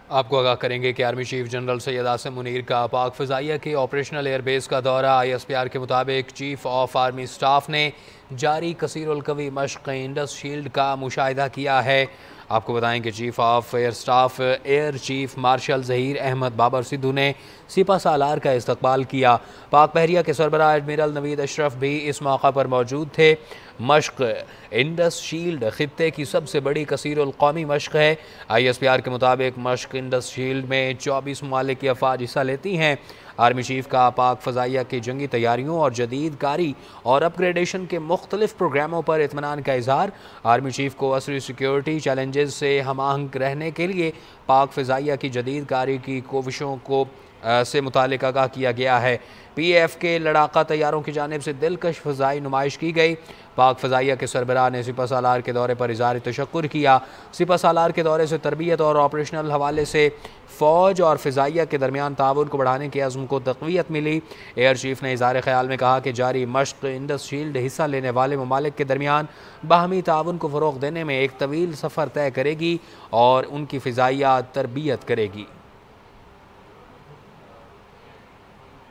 आपको आगाह करेंगे कि army chief general Syed Asim Munir का पाक फ़िज़ाइया के ऑपरेशनल एयरबेस का दौरा। ISPR के मुताबिक चीफ ऑफ आर्मी स्टाफ ने जारी कसीरुल कवी मश्क इंडस शील्ड का मुशाहिदा किया है। आपको बताएं कि chief of air staff air chief marshal Zaheer Ahmed Babar Sidhu ने सिपा सालार का इस्तकबाल किया। पाक बहरिया के सरबराह एडमिरल नवीद अशरफ भी इस मौका पर मौजूद थे। मश्क इंडस शील्ड खित्ते की सबसे बड़ी कसीरुल कौमी मश्क है। ISPR के मुताबिक मश्क इंडस शील्ड में 24 ममालिक की अफवाज हिस्सा लेती हैं। आर्मी चीफ का पाक फ़ज़ाइया की जंगी तैयारियों और जदीद कारी और अपग्रेडेशन के मुख्तलिफ प्रोग्रामों पर इत्मीनान का इजहार। आर्मी चीफ को असरी सिक्योरिटी चैलेंजेस से हम आहंग रहने के लिए पाक फ़ज़ाइया की जदीद कारी की कोशिशों को से मुतालिक आगाह किया गया है। PAF के लड़ाका तैयारों की जानिब से दिलकश फ़ज़ाई नुमाइश की गई। पाक फ़ज़ाइया के सरबराह ने सिपा सालार के दौरे पर इज़हार तशक्कुर किया। सिपा सालार के दौरे से तरबियत और ऑपरेशनल हवाले से फ़ौज और फ़िज़ाइया के दरमियान ताउन को बढ़ाने के अज़्म को तक़वियत मिली। एयर चीफ ने इज़हार ख़याल में कहा कि जारी मश्क इंडस शील्ड हिस्सा लेने वाले ममालिक के दरमियान बाहमी ताउन को फ़रोग़ देने में एक तवील सफ़र तय करेगी और उनकी फ़िज़ाइया तरबियत करेगी।